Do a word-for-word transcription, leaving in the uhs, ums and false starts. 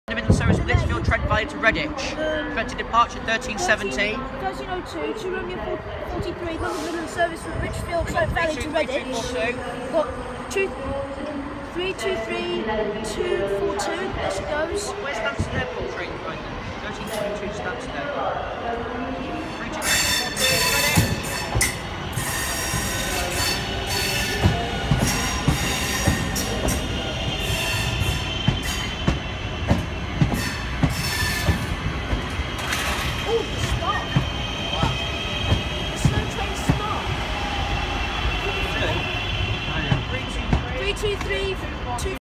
Middle service from Lichfield, Trent Valley to Redditch. Prevented departure thirteen seventeen. thirteen oh two, two Romeo forty-three, London Midland service from Lichfield, Trent Valley to Redditch. Got two, three two three, two four two, there she goes. Where's Stansted Airport train going then? thirteen twenty-two Stansted.